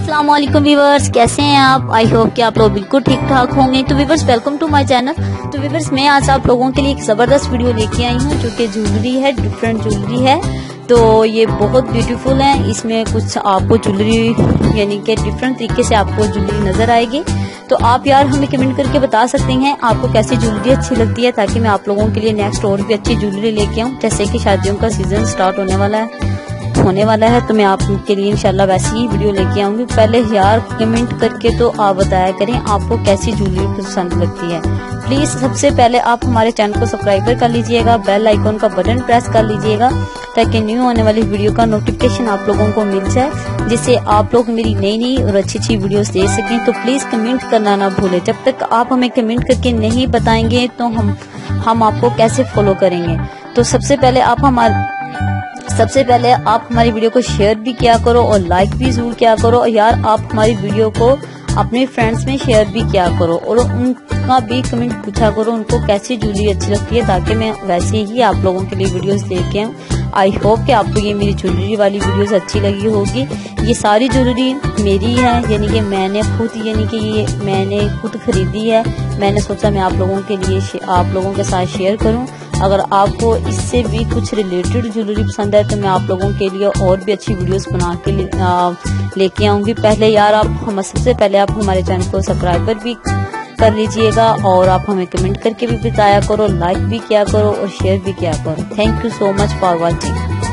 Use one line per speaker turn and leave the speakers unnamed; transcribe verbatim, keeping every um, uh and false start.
अस्सलाम वालेकुम व्यूवर्स, कैसे हैं आप। आई होप कि आप लोग बिल्कुल ठीक ठाक होंगे। तो viewers welcome to my channel. तो व्यूवर्स मैं आज आप लोगों के लिए एक ज़बरदस्त वीडियो लेके आई हूँ जो कि ज्वेलरी है, डिफरेंट ज्वेलरी है। तो ये बहुत ब्यूटीफुल है। इसमें कुछ आपको ज्वेलरी यानी कि डिफरेंट तरीके से आपको ज्वेलरी नजर आएगी। तो आप यार हमें कमेंट करके बता सकते हैं आपको कैसी ज्वेलरी अच्छी लगती है, ताकि मैं आप लोगों के लिए नेक्स्ट और भी अच्छी ज्वेलरी लेके आऊँ। जैसे कि शादियों का सीजन स्टार्ट होने वाला है होने वाला है तो मैं आपके लिए इंशाल्लाह वैसी ही वीडियो लेके आऊंगी। पहले यार कमेंट करके तो आप बताया करें आपको कैसी ज्वेलरी पसंद लगती है। प्लीज सबसे पहले आप हमारे चैनल को सब्सक्राइब कर लीजिएगा, बेल आइकॉन का बटन प्रेस कर लीजिएगा ताकि न्यू आने वाली वीडियो का नोटिफिकेशन आप लोगों को मिल जाए, जिससे आप लोग मेरी नई नई और अच्छी अच्छी वीडियोस देख सकें। तो प्लीज कमेंट करना ना भूलें। जब तक आप हमें कमेंट करके नहीं बताएंगे तो हम हम आपको कैसे फॉलो करेंगे। तो सबसे पहले आप हमारे सबसे पहले आप हमारी वीडियो को शेयर भी किया करो और लाइक भी जरूर किया करो। और यार आप हमारी वीडियो को अपने फ्रेंड्स में शेयर भी किया करो और उनका भी कमेंट पूछा करो उनको कैसी ज्वेलरी अच्छी लगती है, ताकि मैं वैसे ही आप लोगों के लिए वीडियोस लेके आऊँ। आई होप कि आपको ये मेरी ज्वेलरी वाली वीडियोस अच्छी लगी होगी। ये सारी ज्वेलरी मेरी है, यानी कि मैंने खुद यानी कि ये मैंने खुद खरीदी है। मैंने सोचा मैं आप लोगों के लिए आप लोगों के साथ शेयर करूं। अगर आपको इससे भी कुछ रिलेटेड ज्वेलरी पसंद है तो मैं आप लोगों के लिए और भी अच्छी वीडियोस बना के लेके आऊंगी। पहले यार आप हम सबसे पहले आप हमारे चैनल को सब्सक्राइब भी कर लीजिएगा और आप हमें कमेंट करके भी बताया करो, लाइक भी किया करो और शेयर भी किया करो। Thank you so much for watching.